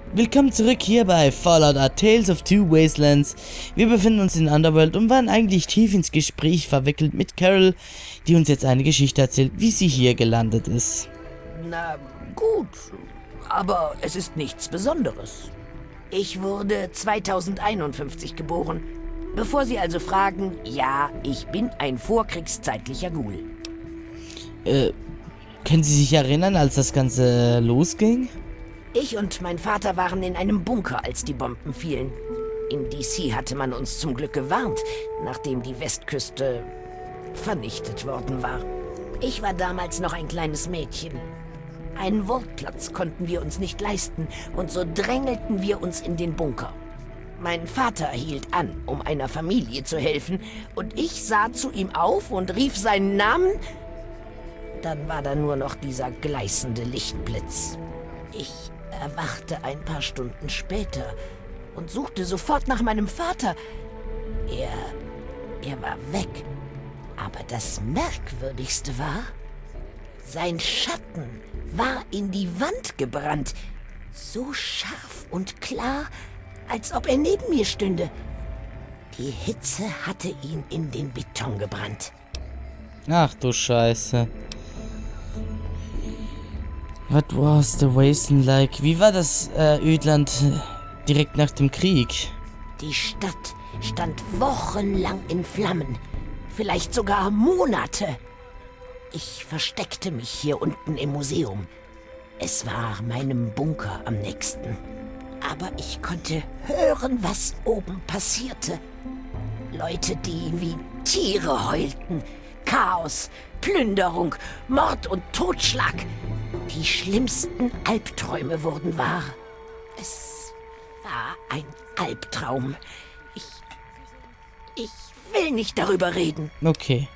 Willkommen zurück hier bei Fallout A Tales of Two Wastelands. Wir befinden uns in Underworld und waren eigentlich tief ins Gespräch verwickelt mit Carol, die uns jetzt eine Geschichte erzählt, wie sie hier gelandet ist. Na gut, aber es ist nichts Besonderes. Ich wurde 2051 geboren. Bevor Sie also fragen, ja, ich bin ein vorkriegszeitlicher Ghoul. Können Sie sich erinnern, als das Ganze losging? Ich und mein Vater waren in einem Bunker, als die Bomben fielen. In DC hatte man uns zum Glück gewarnt, nachdem die Westküste vernichtet worden war. Ich war damals noch ein kleines Mädchen. Einen Wortplatz konnten wir uns nicht leisten und so drängelten wir uns in den Bunker. Mein Vater hielt an, um einer Familie zu helfen, und ich sah zu ihm auf und rief seinen Namen. Dann war da nur noch dieser gleißende Lichtblitz. Ich erwachte ein paar Stunden später und suchte sofort nach meinem Vater. Er war weg. Aber das Merkwürdigste war, sein Schatten war in die Wand gebrannt. So scharf und klar, als ob er neben mir stünde. Die Hitze hatte ihn in den Beton gebrannt. Ach du Scheiße. What was the wasteland like? Wie war das Ödland direkt nach dem Krieg? Die Stadt stand wochenlang in Flammen. Vielleicht sogar Monate. Ich versteckte mich hier unten im Museum. Es war meinem Bunker am nächsten. Aber ich konnte hören, was oben passierte. Leute, die wie Tiere heulten. Chaos, Plünderung, Mord und Totschlag. Die schlimmsten Albträume wurden wahr. Es war ein Albtraum. Ich will nicht darüber reden. Okay.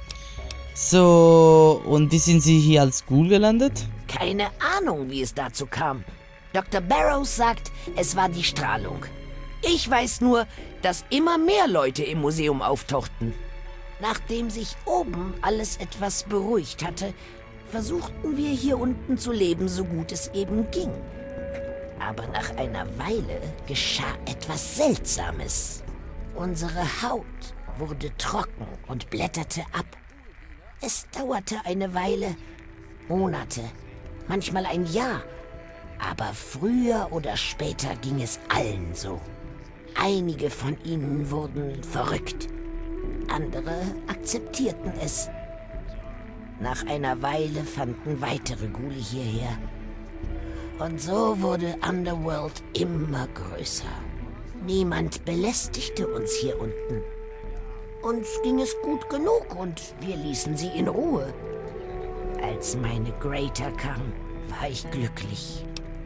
So, und wie sind Sie hier als Ghoul gelandet? Keine Ahnung, wie es dazu kam. Dr. Barrows sagt, es war die Strahlung. Ich weiß nur, dass immer mehr Leute im Museum auftauchten. Nachdem sich oben alles etwas beruhigt hatte, versuchten wir hier unten zu leben, so gut es eben ging. Aber nach einer Weile geschah etwas Seltsames. Unsere Haut wurde trocken und blätterte ab. Es dauerte eine Weile, Monate, manchmal ein Jahr. Aber früher oder später ging es allen so. Einige von ihnen wurden verrückt. Andere akzeptierten es. Nach einer Weile fanden weitere Ghule hierher. Und so wurde Underworld immer größer. Niemand belästigte uns hier unten. Uns ging es gut genug und wir ließen sie in Ruhe. Als meine Greater kam, war ich glücklich.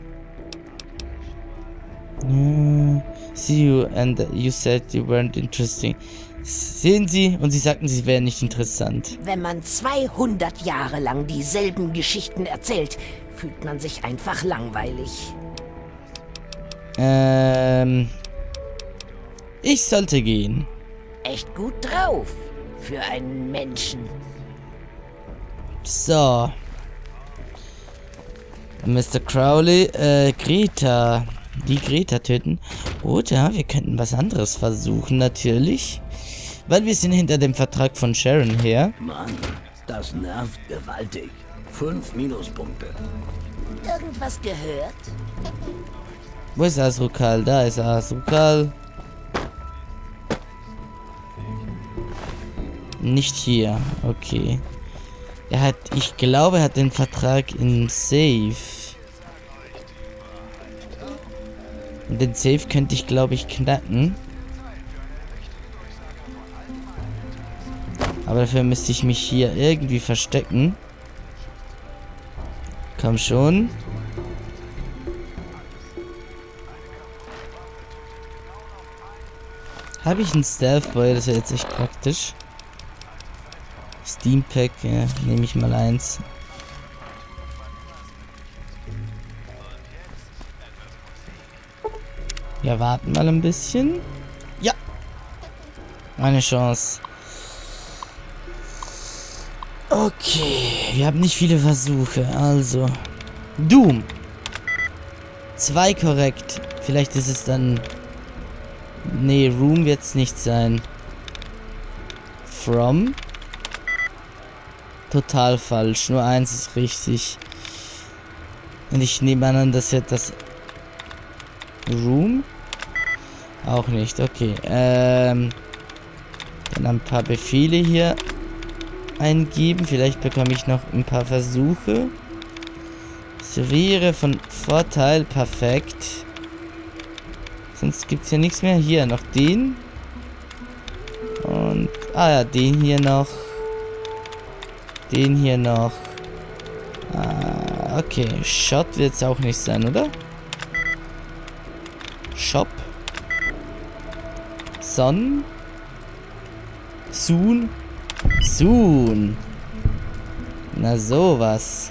See you and you said you weren't interesting. Sehen Sie, und Sie sagten, Sie wären nicht interessant. Wenn man 200 Jahre lang dieselben Geschichten erzählt, fühlt man sich einfach langweilig. Ich sollte gehen. Echt gut drauf für einen Menschen. So. Mr. Crowley, Greta. Die Greta töten. Oder wir könnten was anderes versuchen, natürlich. Weil wir sind hinter dem Vertrag von Sharon her. Mann, das nervt gewaltig. 5 Minuspunkte. Irgendwas gehört? Wo ist Azrukal? Da ist Azrukal. Nicht hier. Okay. Ich glaube, er hat den Vertrag im Safe. Und den Safe könnte ich, glaube ich, knacken. Aber dafür müsste ich mich hier irgendwie verstecken. Komm schon. Habe ich einen Stealth Boy? Das wäre jetzt echt praktisch. Steam Pack, ja, nehme ich mal eins. Wir warten mal ein bisschen. Ja. Eine Chance. Okay. Wir haben nicht viele Versuche. Also. Doom. 2 korrekt. Vielleicht ist es dann... Nee, Room wird es nicht sein. From? Total falsch. Nur 1 ist richtig. Und ich nehme an, dass jetzt das... Room? Auch nicht, okay. Dann ein paar Befehle hier eingeben. Vielleicht bekomme ich noch ein paar Versuche. Das wäre von Vorteil. Perfekt. Sonst gibt es hier nichts mehr. Hier noch den. Und, ah ja, den hier noch. Den hier noch. Ah, okay. Shot wird es auch nicht sein, oder? Shop. Son. Soon. Soon. Na sowas.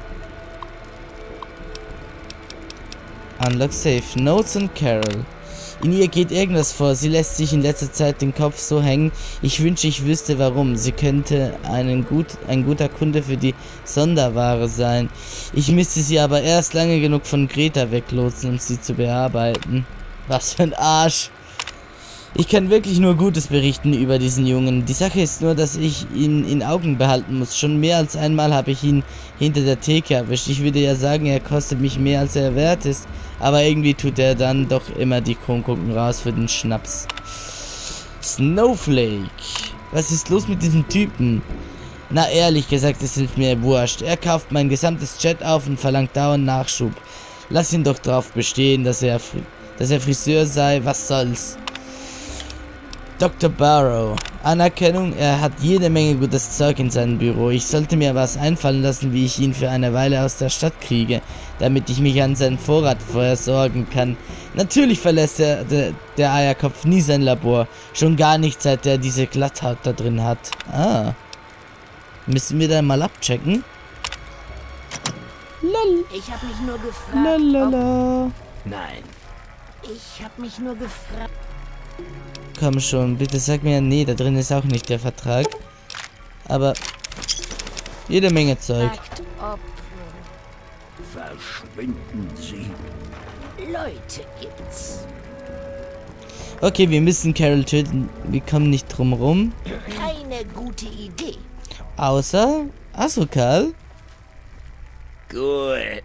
Unlock Safe. Notes und Carol. In ihr geht irgendwas vor. Sie lässt sich in letzter Zeit den Kopf so hängen. Ich wünsche, ich wüsste warum. Sie könnte ein guter Kunde für die Sonderware sein. Ich müsste sie aber erst lange genug von Greta weglotsen, um sie zu bearbeiten. Was für ein Arsch. Ich kann wirklich nur Gutes berichten über diesen Jungen. Die Sache ist nur, dass ich ihn in Augen behalten muss. Schon mehr als einmal habe ich ihn hinter der Theke erwischt. Ich würde ja sagen, er kostet mich mehr als er wert ist. Aber irgendwie tut er dann doch immer die Kronkorken raus für den Schnaps. Snowflake. Was ist los mit diesem Typen? Na ehrlich gesagt, es ist mir wurscht. Er kauft mein gesamtes Jet auf und verlangt dauernd Nachschub. Lass ihn doch drauf bestehen, dass er Friseur sei. Was soll's? Dr. Barrow. Anerkennung, er hat jede Menge gutes Zeug in seinem Büro. Ich sollte mir was einfallen lassen, wie ich ihn für eine Weile aus der Stadt kriege, damit ich mich an seinen Vorrat versorgen kann. Natürlich verlässt der Eierkopf nie sein Labor. Schon gar nicht, seit er diese Glatthaut da drin hat. Ah. Müssen wir da mal abchecken? Lol. Ich habe mich nur gefragt. Lalala. Nein. Ich habe mich nur gefragt. Komm schon, bitte sag mir, nee, da drin ist auch nicht der Vertrag. Aber jede Menge Zeug. Ob Verschwinden Sie. Leute gibt's. Okay, wir müssen Carol töten. Wir kommen nicht drum rum. Keine gute Idee. Außer Asukal. Gut.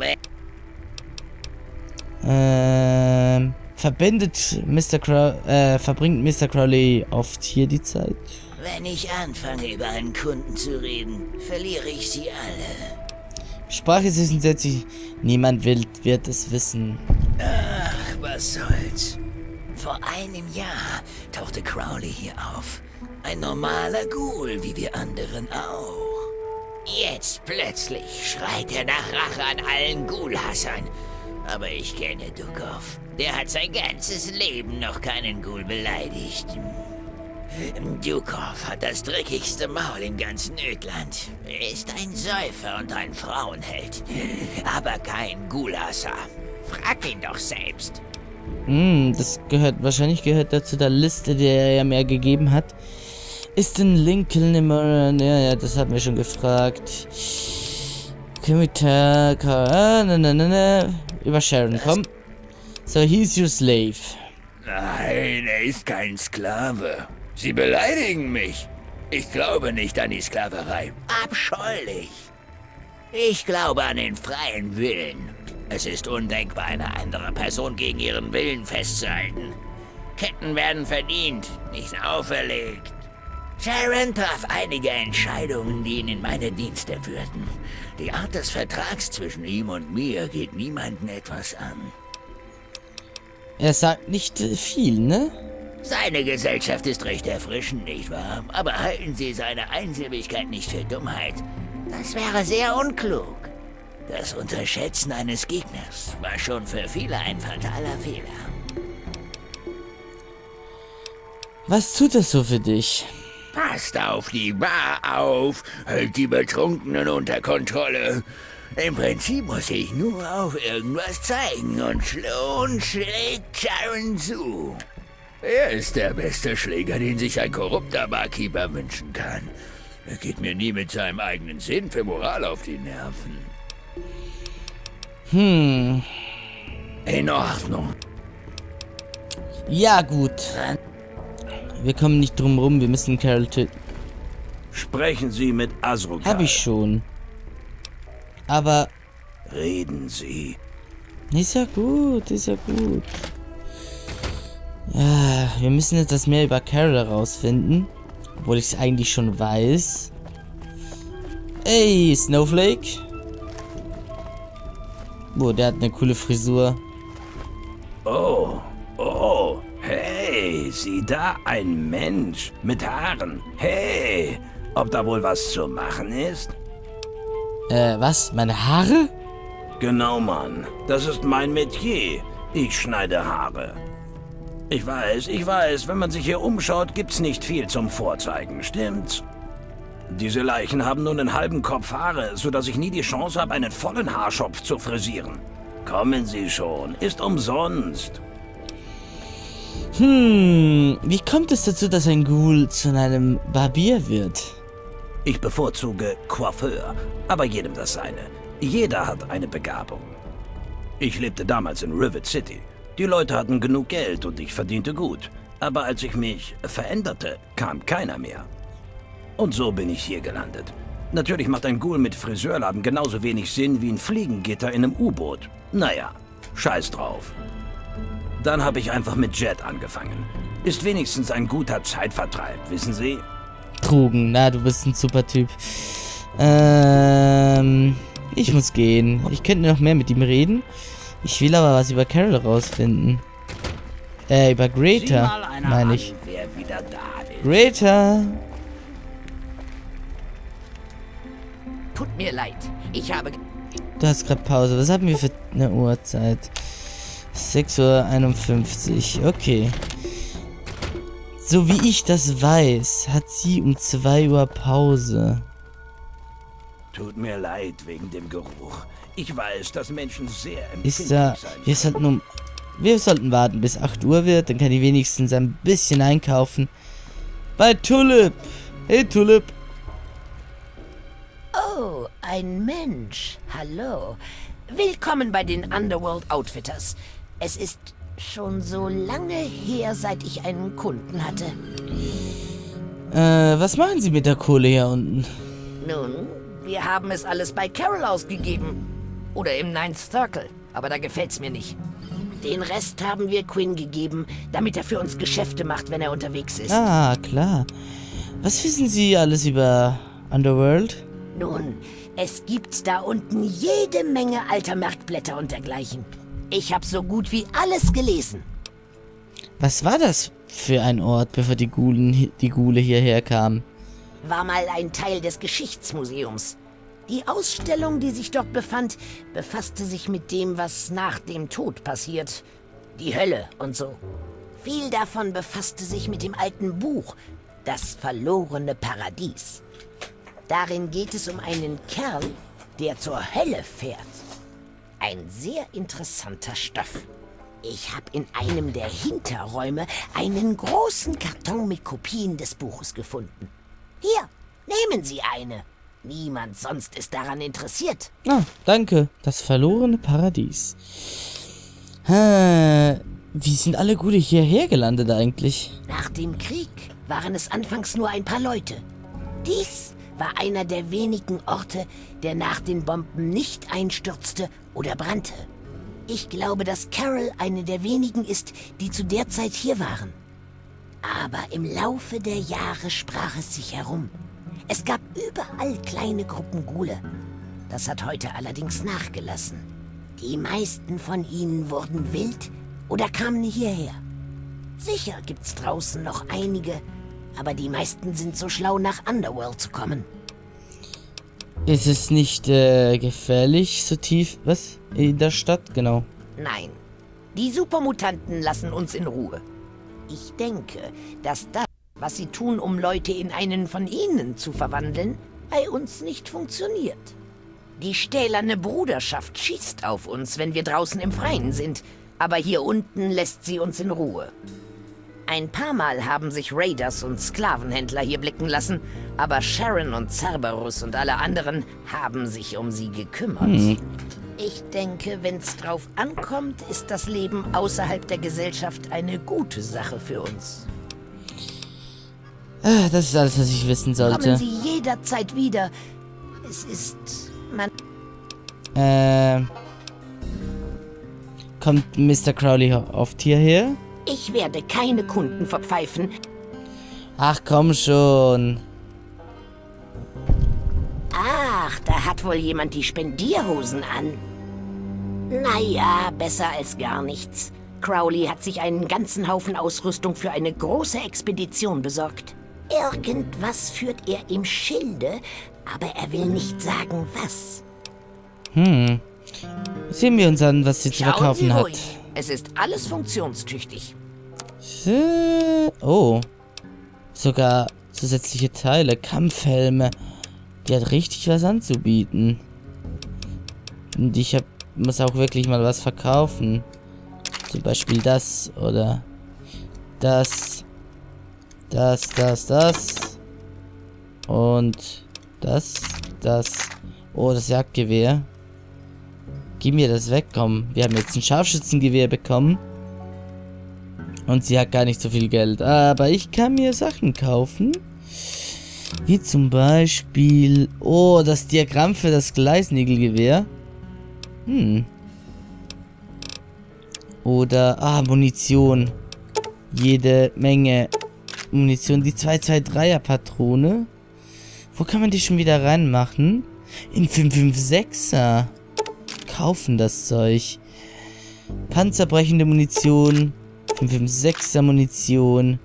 Verbringt Mr. Crowley oft hier die Zeit? Wenn ich anfange, über einen Kunden zu reden, verliere ich sie alle. Sprache ist grundsätzlich. Niemand wird es wissen. Ach, was soll's. Vor einem Jahr tauchte Crowley hier auf. Ein normaler Ghoul, wie wir anderen auch. Jetzt plötzlich schreit er nach Rache an allen Ghoul-Hassern. Aber ich kenne Dukov. Der hat sein ganzes Leben noch keinen Ghoul beleidigt. Dukov hat das dreckigste Maul in ganz Ödland. Er ist ein Säufer und ein Frauenheld. Aber kein Ghoul-Hasser. Frag ihn doch selbst. Das wahrscheinlich gehört dazu der Liste, die er ja mehr gegeben hat. Ist in Lincoln immer... Ja, das haben wir schon gefragt. Über Sharon, komm. So, he's your slave. Nein, er ist kein Sklave. Sie beleidigen mich. Ich glaube nicht an die Sklaverei. Abscheulich. Ich glaube an den freien Willen. Es ist undenkbar, eine andere Person gegen ihren Willen festzuhalten. Ketten werden verdient, nicht auferlegt. Sharon traf einige Entscheidungen, die ihn in meine Dienste führten. Die Art des Vertrags zwischen ihm und mir geht niemanden etwas an. Er sagt nicht viel, ne? Seine Gesellschaft ist recht erfrischend, nicht wahr? Aber halten Sie seine Einsilbigkeit nicht für Dummheit. Das wäre sehr unklug. Das Unterschätzen eines Gegners war schon für viele ein fataler Fehler. Was tut das so für dich? Passt auf die Bar auf, hält die Betrunkenen unter Kontrolle. Im Prinzip muss ich nur auf irgendwas zeigen und schon schlägt Sharon zu. Er ist der beste Schläger, den sich ein korrupter Barkeeper wünschen kann. Er geht mir nie mit seinem eigenen Sinn für Moral auf die Nerven. In Ordnung. Ja, gut. Wir kommen nicht drum rum, wir müssen Carol töten. Sprechen Sie mit Azrukal. Hab ich schon. Aber... Reden Sie. Ist ja gut, ist ja gut. Ja, wir müssen jetzt das mehr über Carol herausfinden. Obwohl ich es eigentlich schon weiß. Ey, Snowflake. Boah, der hat eine coole Frisur. Oh, hey, sieh da, ein Mensch mit Haaren. Hey, ob da wohl was zu machen ist? Was? Meine Haare? Genau, Mann, das ist mein Metier. Ich schneide Haare. Ich weiß, wenn man sich hier umschaut, gibt's nicht viel zum Vorzeigen, stimmt's? Diese Leichen haben nur einen halben Kopf Haare, sodass ich nie die Chance habe, einen vollen Haarschopf zu frisieren. Kommen Sie schon, ist umsonst. Wie kommt es dazu, dass ein Ghoul zu einem Barbier wird? Ich bevorzuge Coiffeur, aber jedem das seine. Jeder hat eine Begabung. Ich lebte damals in Rivet City. Die Leute hatten genug Geld und ich verdiente gut. Aber als ich mich veränderte, kam keiner mehr. Und so bin ich hier gelandet. Natürlich macht ein Ghoul mit Friseurladen genauso wenig Sinn wie ein Fliegengitter in einem U-Boot. Naja, scheiß drauf. Dann habe ich einfach mit Jet angefangen. Ist wenigstens ein guter Zeitvertreib, wissen Sie? Drogen, na, du bist ein super Typ. Ich muss gehen. Ich könnte noch mehr mit ihm reden. Ich will aber was über Carol rausfinden. Über Greta, meine ich. Wer wieder da ist. Greta! Tut mir leid. Ich habe... Du hast gerade Pause. Was haben wir für eine Uhrzeit? 6:51 Uhr. Okay. So wie ich das weiß, hat sie um 2 Uhr Pause. Tut mir leid wegen dem Geruch. Ich weiß, dass Menschen sehr Ist da... sein. Wir sollten warten, bis 8 Uhr wird. Dann kann ich wenigstens ein bisschen einkaufen. Bei Tulip. Hey, Tulip. Oh, ein Mensch. Hallo. Willkommen bei den Underworld Outfitters. Es ist schon so lange her, seit ich einen Kunden hatte. Was machen Sie mit der Kohle hier unten? Nun, wir haben es alles bei Carol ausgegeben. Oder im Ninth Circle. Aber da gefällt's mir nicht. Den Rest haben wir Quinn gegeben, damit er für uns Geschäfte macht, wenn er unterwegs ist. Ah, klar. Was wissen Sie alles über Underworld? Nun, es gibt da unten jede Menge alter Merkblätter und dergleichen. Ich habe so gut wie alles gelesen. Was war das für ein Ort, bevor die Ghule hierher kamen? War mal ein Teil des Geschichtsmuseums. Die Ausstellung, die sich dort befand, befasste sich mit dem, was nach dem Tod passiert. Die Hölle und so. Viel davon befasste sich mit dem alten Buch, Das verlorene Paradies. Darin geht es um einen Kerl, der zur Hölle fährt. Ein sehr interessanter Stoff. Ich habe in einem der Hinterräume einen großen Karton mit Kopien des Buches gefunden. Hier, nehmen Sie eine. Niemand sonst ist daran interessiert. Ah, danke. Das verlorene Paradies. Wie sind alle Ghule hierher gelandet eigentlich? Nach dem Krieg waren es anfangs nur ein paar Leute. Dies war einer der wenigen Orte, der nach den Bomben nicht einstürzte oder brannte. Ich glaube, dass Carol eine der wenigen ist, die zu der Zeit hier waren. Aber im Laufe der Jahre sprach es sich herum. Es gab überall kleine Gruppen Ghule. Das hat heute allerdings nachgelassen. Die meisten von ihnen wurden wild oder kamen hierher. Sicher gibt's draußen noch einige, aber die meisten sind so schlau, nach Underworld zu kommen. Ist es nicht gefährlich, so tief, was? In der Stadt? Genau. Nein, die Supermutanten lassen uns in Ruhe. Ich denke, dass das, was sie tun, um Leute in einen von ihnen zu verwandeln, bei uns nicht funktioniert. Die stählerne Bruderschaft schießt auf uns, wenn wir draußen im Freien sind, aber hier unten lässt sie uns in Ruhe. Ein paar Mal haben sich Raiders und Sklavenhändler hier blicken lassen, aber Sharon und Cerberus und alle anderen haben sich um sie gekümmert. Ich denke, wenn's drauf ankommt, ist das Leben außerhalb der Gesellschaft eine gute Sache für uns. Das ist alles, was ich wissen sollte. Kommen Sie jederzeit wieder. Es ist... Kommt Mr. Crowley oft hierher? Ich werde keine Kunden verpfeifen. Ach, komm schon. Ach, da hat wohl jemand die Spendierhosen an. Naja, besser als gar nichts. Crowley hat sich einen ganzen Haufen Ausrüstung für eine große Expedition besorgt. Irgendwas führt er im Schilde, aber er will nicht sagen, was. Sehen wir uns an, was sie zu verkaufen hat. Ruhig. Es ist alles funktionstüchtig. Oh. Sogar zusätzliche Teile, Kampfhelme. Die hat richtig was anzubieten. Und ich muss auch wirklich mal was verkaufen. Zum Beispiel das oder das. Das. Und das. Oh, das Jagdgewehr. Gib mir das weg, komm. Wir haben jetzt ein Scharfschützengewehr bekommen. Und sie hat gar nicht so viel Geld. Aber ich kann mir Sachen kaufen. Wie zum Beispiel... Oh, das Diagramm für das Gleisnigelgewehr. Oder... Munition. Jede Menge Munition. Die 223er Patrone. Wo kann man die schon wieder reinmachen? In 556er. Kaufen das Zeug. Panzerbrechende Munition. 556er Munition.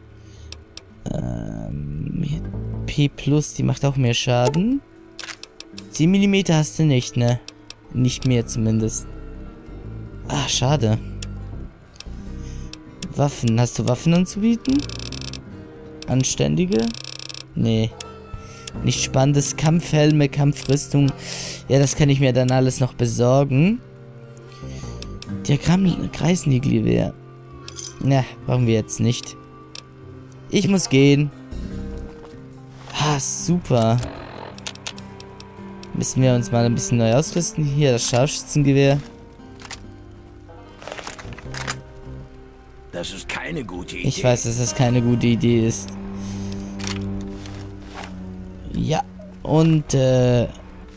P+, die macht auch mehr Schaden. 10 mm hast du nicht, ne? Nicht mehr zumindest. Ah, schade. Waffen. Hast du Waffen anzubieten? Anständige? Nee. Nicht spannendes. Kampfhelme, Kampfrüstung. Ja, das kann ich mir dann alles noch besorgen. Diagramm, Kreisnigelgewehr. Na, brauchen wir jetzt nicht. Ich muss gehen. Ah, super. Müssen wir uns mal ein bisschen neu ausrüsten. Hier, das Scharfschützengewehr. Das ist keine gute Idee. Ich weiß, dass das keine gute Idee ist. Ja, und das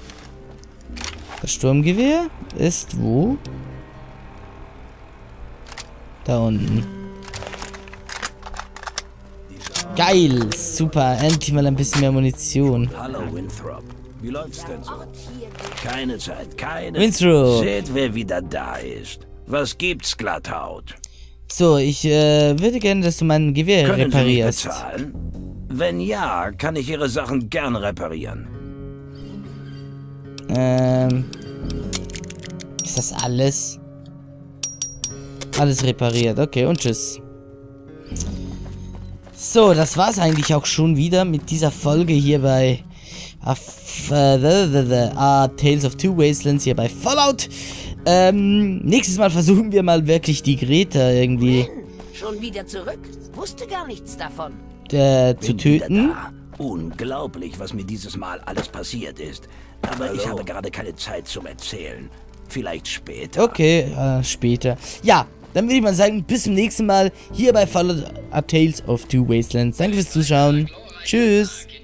Sturmgewehr ist wo? Da unten. Geil, super, endlich mal ein bisschen mehr Munition. Hallo, Winthrop. Wie läuft's denn so? Keine Zeit, keine. Winthrop. Seht, wer wieder da ist. Was gibt's, Glatthaut? So, ich würde gerne, dass du mein Gewehr Können reparierst. Sie mich bezahlen? Wenn ja, kann ich Ihre Sachen gerne reparieren. Ist das alles? Alles repariert, okay, und tschüss. So, das war's eigentlich auch schon wieder mit dieser Folge hier bei Tales of Two Wastelands hier bei Fallout. Nächstes Mal versuchen wir mal wirklich die Greta irgendwie Schon wieder zurück? Wusste gar nichts davon. zu töten. Unglaublich, was mir dieses Mal alles passiert ist. Aber ich habe gerade keine Zeit zum Erzählen. Vielleicht später. Okay, später. Ja, dann würde ich mal sagen, bis zum nächsten Mal hier bei Fallout Tales of Two Wastelands. Danke fürs Zuschauen. Tschüss.